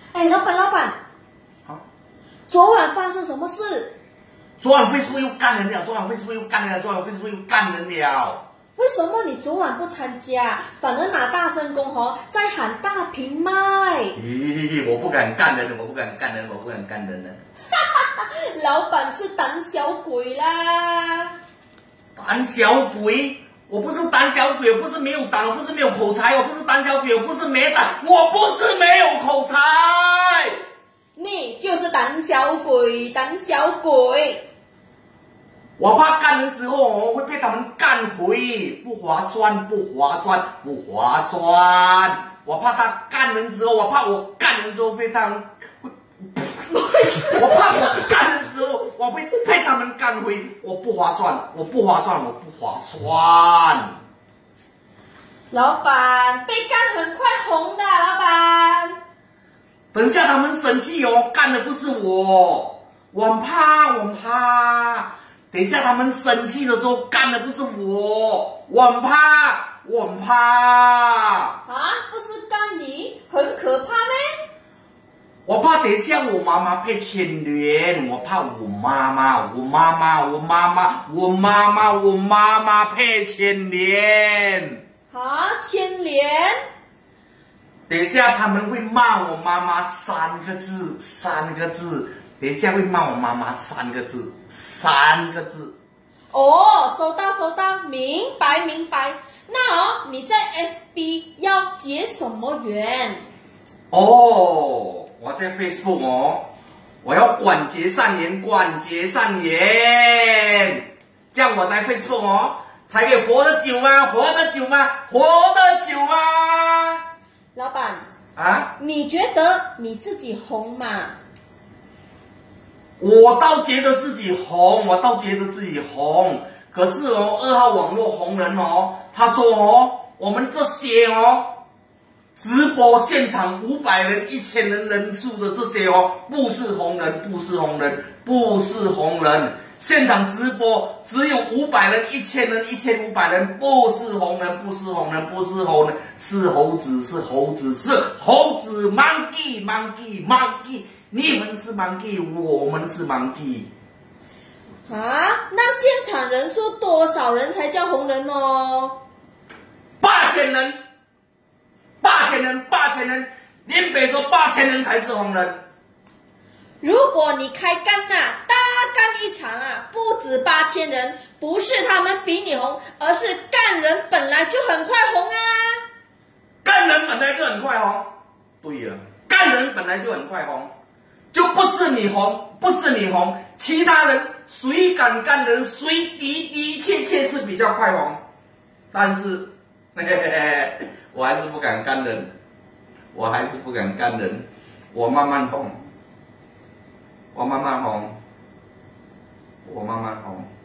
哎，老板， 好， 昨晚发生什么事？ 昨晚 Facebook 又干人了，昨晚 Facebook 又干人了，昨晚 Facebook 又干人了。 为什么你昨晚不参加，反而拿大声公在喊大平卖？ 咦，我不敢干人，我不敢干人，我不敢干人了。 老板是胆小鬼啦！ 胆小鬼？我不是胆小鬼，我不是没有胆，我不是没有口才，我不是胆小鬼，我不是没胆，我不是没有口才。 你就是胆小鬼，胆小鬼！ 我怕干人之后会被他们干回，不划算，不划算，不划算。我怕他干人之后，我怕我干人之后被他们，我怕我干人之后我会被他们干回，我不划算，我不划算，我不划算。 老板被干很快红的，老板。 等下他们生气哦，干的不是我，我很怕，我很怕。等一下他们生气的时候干的不是我，我很怕，我很怕。 啊，不是干你，很可怕咩？ 我怕等一下我妈妈被牵连，我怕我妈妈被牵连。 啊，牵连？ 等一下他们会骂我妈妈三个字。等一下会骂我妈妈三个字。 哦，收到，明白。那你在 FB 要结什么缘？ 哦，我在 Facebook 我要广结善缘，这样我在 Facebook 才可以活得久吗？ 老板啊， 你觉得你自己红吗？ 我倒觉得自己红，可是2号网络红人他说我们这些直播现场500人、1000人人数的这些不是红人，现场直播只有500人、1000人、1500人，不是红人，是猴子 monkey。你们是 monkey， 我们是 monkey。 啊，那现场人数多少人才叫红人哦 ？8000人，连北说8000人才是红人。 如果你开干大干一场不止8000人，不是他们比你红，而是干人本来就很快红啊。 干人本来就很快红，对了，干人本来就很快红。就不是你红，其他人谁敢干人，谁的确是比较快红，但是，我还是不敢干人，我慢慢红。